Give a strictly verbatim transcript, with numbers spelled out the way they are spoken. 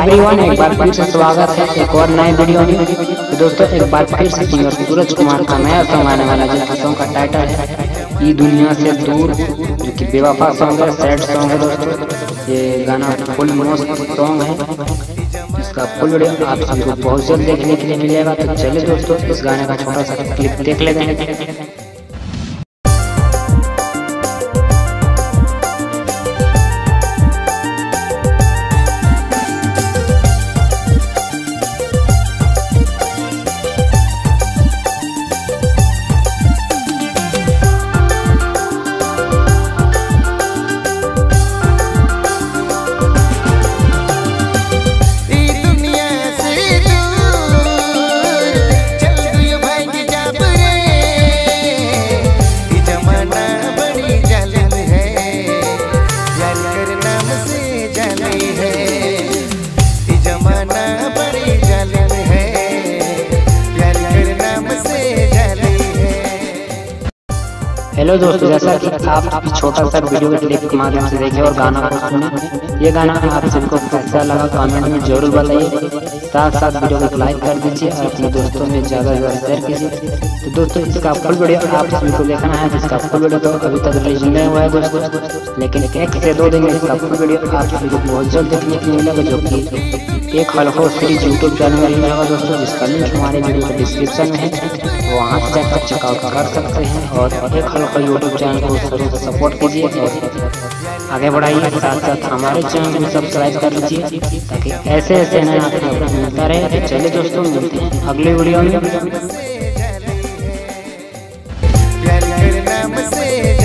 Everyone, एक बार फिर से स्वागत है एक और नए वीडियो में। तो दोस्तों एक बार फिर से सिंगर सूरज कुमार का नया सॉन्ग आने वाला है, जिसका सॉन्ग का टाइटल है ई दुनिया से दूर, जो कि बेवफा सॉन्ग है, सैड सॉन्ग है। दोस्तों ये गाना फुल मस्त सॉन्ग है, इसका फुल वीडियो आप सभी को बहुत जल्द देखने के लिए मिलेगा। तो चलिए दोस्तों इस गाने का छोटा सा क्लिप देख लेते हैं। हेलो दोस्तों, जैसा कि आप इस छोटा सा वीडियो क्लिप के माध्यम से देखे और गाना को सुने, ये गाना आप सबको कैसा लगा कमेंट में जरूर बताइए। साथ साथ वीडियो को लाइक कर दीजिए और अपने दोस्तों में ज़्यादा से ज़्यादा शेयर कीजिए। तो दोस्तों इसका फुल वीडियो आप सभी को देखना है, जिसका फुल वीडियो तो अभी तक रिलीज नहीं हुआ है दोस्तों, लेकिन एक से दो दिन में इसका फुल वीडियो आप सभी को बहुत जल्द देखने को मिलेगा, जो कि एक हल्को सीरीज यूट्यूब चैनल में मिलेगा दोस्तों, जिसका लिंक हमारे वीडियो के डिस्क्रिप्शन में है, वहाँ से जाकर चेकआउट कर सकते हैं। और एक हल्का यूट्यूब चैनल को जरूर सपोर्ट कीजिए और आगे बढ़ाइए। साथ साथ हमारे चैनल को सब्सक्राइब कर लीजिए, ताकि ऐसे ऐसे नए आपको मिलता रहे। चलिए दोस्तों मिलते हैं अगले वीडियो में।